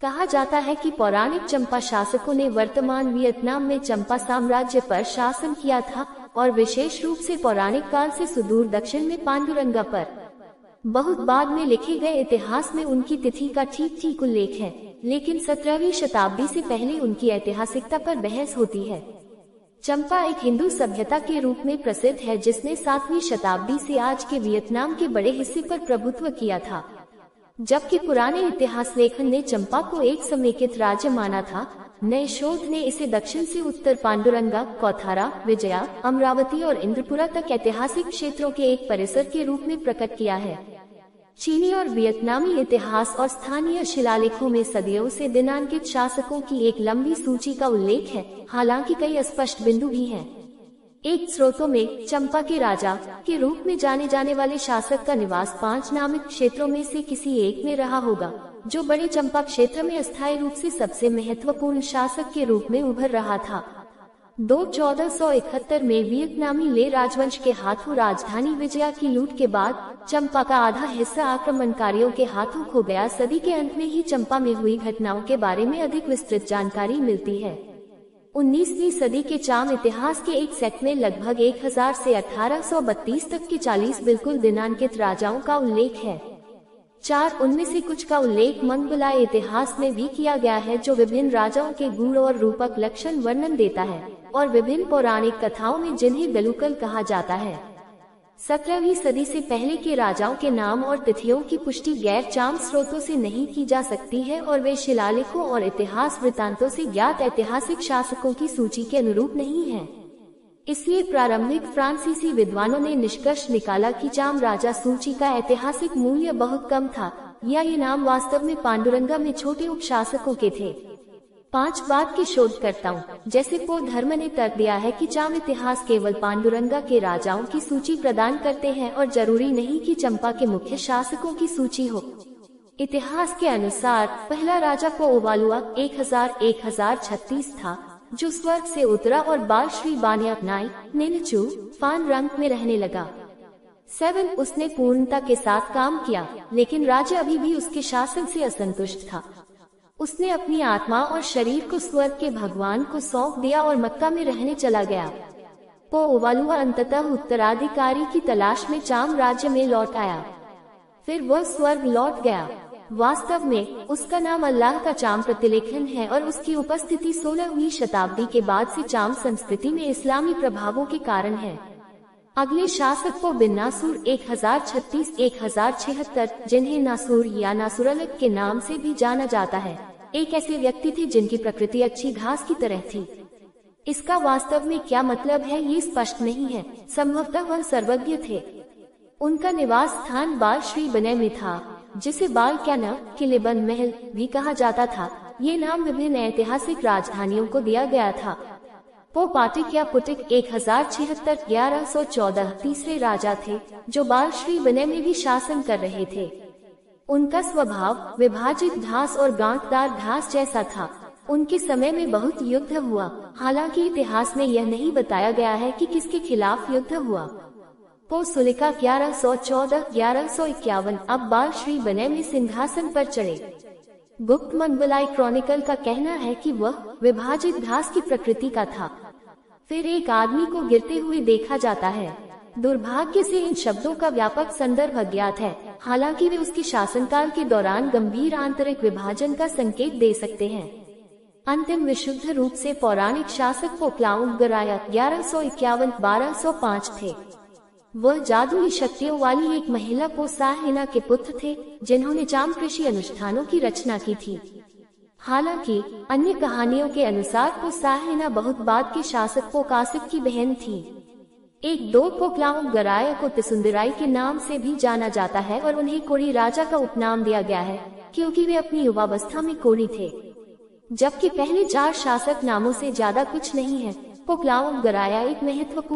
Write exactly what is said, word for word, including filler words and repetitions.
कहा जाता है कि पौराणिक चंपा शासकों ने वर्तमान वियतनाम में चंपा साम्राज्य पर शासन किया था और विशेष रूप से पौराणिक काल से सुदूर दक्षिण में पांडुरंगा पर। बहुत बाद में लिखे गए इतिहास में उनकी तिथि का ठीक ठीक उल्लेख है, लेकिन सत्रहवीं शताब्दी से पहले उनकी ऐतिहासिकता पर बहस होती है। चंपा एक हिंदू सभ्यता के रूप में प्रसिद्ध है जिसने सातवीं शताब्दी से आज के वियतनाम के बड़े हिस्से पर प्रभुत्व किया था, जबकि पुराने इतिहास लेखन ने चंपा को एक समेकित राज्य माना था। नए शोध ने इसे दक्षिण से उत्तर पांडुरंगा, कौथारा, विजया, अमरावती और इंद्रपुरा तक ऐतिहासिक क्षेत्रों के एक परिसर के रूप में प्रकट किया है। चीनी और वियतनामी इतिहास और स्थानीय शिलालेखों में सदियों से दिनांकित शासकों की एक लंबी सूची का उल्लेख है, हालांकि कई अस्पष्ट बिंदु भी हैं। एक स्रोतों में चंपा के राजा के रूप में जाने जाने वाले शासक का निवास पांच नामित क्षेत्रों में से किसी एक में रहा होगा, जो बड़े चंपा क्षेत्र में अस्थायी रूप से सबसे महत्वपूर्ण शासक के रूप में उभर रहा था। दो चौदह सौ इकहत्तर में वियतनामी ले राजवंश के हाथों राजधानी विजया की लूट के बाद चंपा का आधा हिस्सा आक्रमणकारियों के हाथों खो गया। सदी के अंत में ही चंपा में हुई घटनाओं के बारे में अधिक विस्तृत जानकारी मिलती है। उन्नीसवीं सदी के चाम इतिहास के एक सेट में लगभग एक हज़ार से अठारह सौ बत्तीस तक के चालीस बिल्कुल दिनांकित राजाओं का उल्लेख है। चार उनमें से कुछ का उल्लेख मंगोलाई इतिहास में भी किया गया है, जो विभिन्न राजाओं के गुण और रूपक लक्षण वर्णन देता है, और विभिन्न पौराणिक कथाओं में जिन्हें गलुकल कहा जाता है। सत्रहवीं सदी से पहले के राजाओं के नाम और तिथियों की पुष्टि गैर चाम स्रोतों से नहीं की जा सकती है और वे शिलालेखों और इतिहास वृत्तांतों से ज्ञात ऐतिहासिक शासकों की सूची के अनुरूप नहीं है। इसलिए प्रारंभिक फ्रांसीसी विद्वानों ने निष्कर्ष निकाला कि चाम राजा सूची का ऐतिहासिक मूल्य बहुत कम था, या ये नाम वास्तव में पांडुरंगा में छोटे उपशासकों के थे। पांच बाद के शोधकर्ताओं जैसे पो धर्म ने तर्क दिया है कि चाम इतिहास केवल पांडुरंगा के राजाओं की सूची प्रदान करते हैं और जरूरी नहीं कि चंपा के मुख्य शासकों की सूची हो। इतिहास के अनुसार पहला राजा पो ओवालुआ एक हजार एक हजार छत्तीस था, जो स्वर्ग से उतरा और बाल श्री बान्याक नाई निनचू फान रंग में रहने लगा। सेवन उसने पूर्णता के साथ काम किया, लेकिन राज्य अभी भी उसके शासन से असंतुष्ट था। उसने अपनी आत्मा और शरीर को स्वर्ग के भगवान को सौंप दिया और मक्का में रहने चला गया। पो ओवालुआ अंततः उत्तराधिकारी की तलाश में चाम राज्य में लौट आया, फिर वह स्वर्ग लौट गया। वास्तव में उसका नाम अल्लाह का चाम प्रतिलेखन है और उसकी उपस्थिति सोलहवीं शताब्दी के बाद से चाम संस्कृति में इस्लामी प्रभावों के कारण है। अगले शासक को बिन नासूर एक हजार छत्तीस एक हजार छिहत्तर, जिन्हें नासूर या नासुरलक के नाम से भी जाना जाता है, एक ऐसे व्यक्ति थे जिनकी प्रकृति अच्छी घास की तरह थी। इसका वास्तव में क्या मतलब है ये स्पष्ट नहीं है। संभवतः वह सर्वज्ञ थे। उनका निवास स्थान बाल श्री बने में था, जिसे बाल कैना किलेबन महल भी कहा जाता था। ये नाम विभिन्न ऐतिहासिक राजधानियों को दिया गया था। पो पाटिक या पुटिक एक हजार छिहत्तर ग्यारह सौ चौदह तीसरे राजा थे, जो बाल श्री बने में भी शासन कर रहे थे। उनका स्वभाव विभाजित घास और गांठदार घास जैसा था। उनके समय में बहुत युद्ध हुआ, हालांकि इतिहास में यह नहीं बताया गया है कि किसके खिलाफ युद्ध हुआ। पो सुलिका ग्यारह सौ चौदह ग्यारह सौ इक्यावन अब बाल श्री बने में सिंहासन पर चढ़े। गुप्त मंगोलाई क्रॉनिकल का कहना है कि वह विभाजित घास की प्रकृति का था। फिर एक आदमी को गिरते हुए देखा जाता है। दुर्भाग्य से इन शब्दों का व्यापक संदर्भ अज्ञात है, हालांकि वे उसके शासनकाल के दौरान गंभीर आंतरिक विभाजन का संकेत दे सकते हैं। अंतिम विशुद्ध रूप से पौराणिक शासक पोक्लाउंग गराया ग्यारह सौ इक्यावन बारह सौ पाँच थे। वह जादुई शक्तियों वाली एक महिला पो साहेना के पुत्र थे, जिन्होंने चाम कृषि अनुष्ठानों की रचना की थी। हालांकि अन्य कहानियों के अनुसार पो साहेना बहुत बाद के शासक पो कासिक की बहन थी। एक दो पोक्लाउंग गराया को तिसुंदराई के नाम से भी जाना जाता है और उन्हें कोरी राजा का उपनाम दिया गया है, क्योंकि वे अपनी युवावस्था में कोरी थे। जबकि पहले चार शासक नामों से ज्यादा कुछ नहीं है। पोक्लाउंग गराया एक महत्वपूर्ण